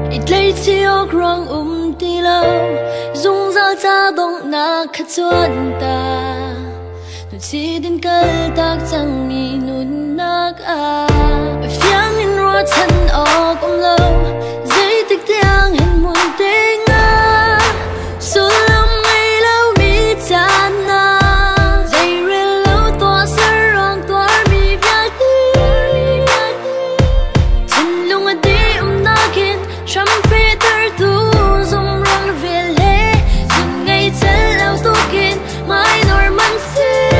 ít lấy chiều rong đi lâu dung ra cha bông na khát chuan ta nụ chỉ đến cơn tác chẳng mi nụn nắc à phiang in ruột thân ở cũng lâu dây tích tiếng hình muôn tiếng à số lòng ngày lâu mi chán à dây rê lâu tỏa sơ rong tỏa mi viết đi chân lung ở đi na kiên trăm phía tơ tu dung rong về lệ dừng ngày chân lâu tu kiên mai nổi măng xí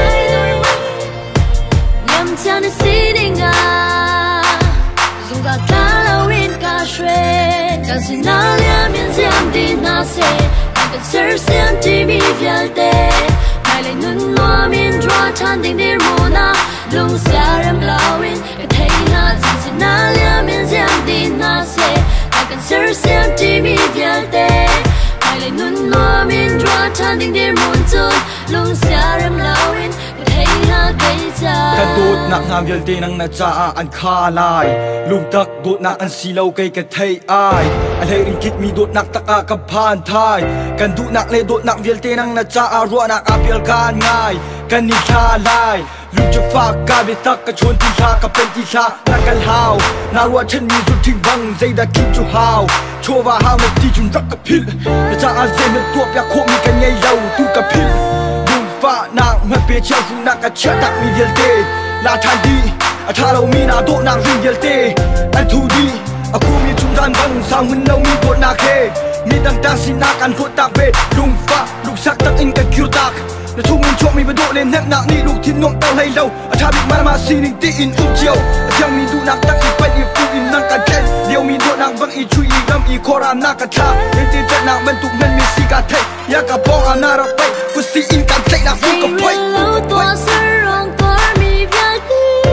nhầm cha nơi xí đi ngà dung cả ta lâu in cả xuê càng xin na lia miền giang đi na se càng sơ xiên đi mi vial te mai lại nun noa miền droa chan ding đi mona lung xa rem lao in cái thấy na càng xin na lia miền giang đi na se càng sơ xiên đi mi vial te mai lại nun noa miền droa chan ding đi mona lung xa rem lao in cái thấy na cái cha kan tut nak ngam vial te nang na cha an kha lai lung tak dut nak an silau kai ka thei ai an hei in kit mi dut nak tak a ka phan thai kan du nak le dut nak vial te nang na cha a ro nak a pial kan ngai kan ni kha lai lung cha fa ka be tak ka chon ti kha ka pen ti kha nak kal hau na ro chen mi du ting bang zai da kim chu hau cho wa hau na ti chun rak ka phil na cha a zen na tu pya kho mi kan ngai lau tu ka phil fa na ngắt bê treo phun na cả chia tặng mi vial te la than đi a tha lâu mi na độ na ring vial te an thu đi a khu mi chung dan bang sang mun lâu mi độ na khe mi dang dang sin na kan khot tak be lung fa luk sak tak in ka kyu tak na thu min chok mi ba độ lên nak na ni luk thin ngom tao hay lâu a tha bi ma si ning ti in u chiao a thang mi du nak tak i pai i fu in nang ka ken liao mi độ nang bang i chui i ram i khora na ka tha en ti tat na ban tuk men mi si ka thai ya ka bong ana ra pai ku si in ka thai na fu ka pai lâu tỏa sơ rong tỏa mi viết đi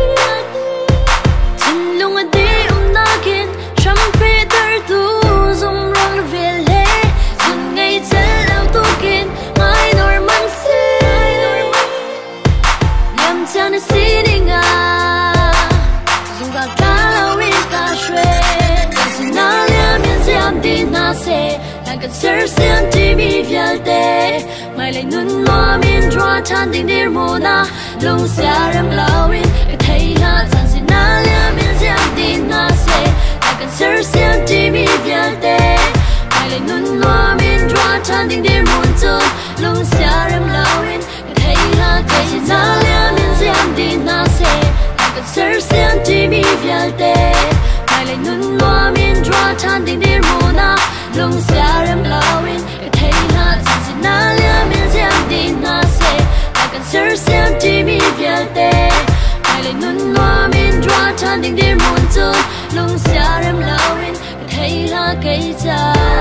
chân lung ở đi na kiên trăm phía tơ tu dung rong về lệ dừng ngày chân lâu tu kiên mai nổi măng xí nhầm cha nơi xí đi ngà dung cả ta lâu in cả xuê càng xin na lia miền giang đi na se càng sơ xiên đi mi vial te mai lại nun noa miền droa chan ding đi mona lung xa rem lao in cái thấy na chan xin na lia miền giang đi na se càng sơ xiên đi mi vial te mai lại nun noa miền droa chan ding đi mona lung xa rem lao in cái thấy na chan xin na lia miền giang đi na se càng sơ xiên đi mi vial te mai lại nun noa miền droa chan ding đi mona lung xa rem lao in cái thấy na chan xin na lia miền giang đi na se càng sơ xiên đi mi vial te mai lại nun noa miền droa chan ding đi mona lung xa rem lao in cái thấy na cái cha